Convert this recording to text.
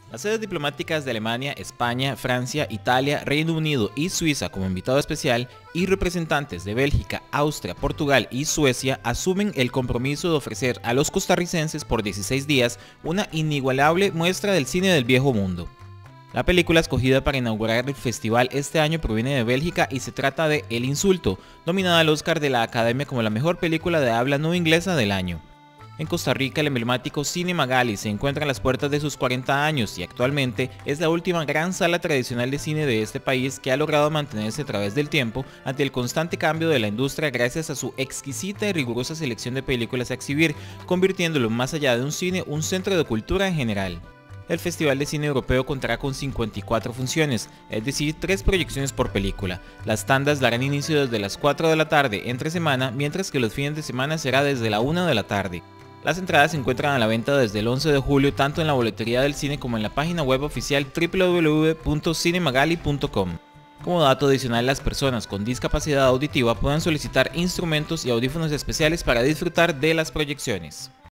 Las sedes diplomáticas de Alemania, España, Francia, Italia, Reino Unido y Suiza como invitado especial y representantes de Bélgica, Austria, Portugal y Suecia asumen el compromiso de ofrecer a los costarricenses por 16 días una inigualable muestra del cine del viejo mundo. La película escogida para inaugurar el festival este año proviene de Bélgica y se trata de El Insulto, nominada al Oscar de la Academia como la mejor película de habla no inglesa del año. En Costa Rica, el emblemático Cine Magali se encuentra a las puertas de sus 40 años y actualmente es la última gran sala tradicional de cine de este país que ha logrado mantenerse a través del tiempo ante el constante cambio de la industria gracias a su exquisita y rigurosa selección de películas a exhibir, convirtiéndolo más allá de un cine, un centro de cultura en general. El Festival de Cine Europeo contará con 54 funciones, es decir, 3 proyecciones por película. Las tandas darán inicio desde las 4 de la tarde entre semana, mientras que los fines de semana será desde la 1 de la tarde. Las entradas se encuentran a la venta desde el 11 de julio tanto en la boletería del cine como en la página web oficial www.cinemagali.com. Como dato adicional, las personas con discapacidad auditiva pueden solicitar instrumentos y audífonos especiales para disfrutar de las proyecciones.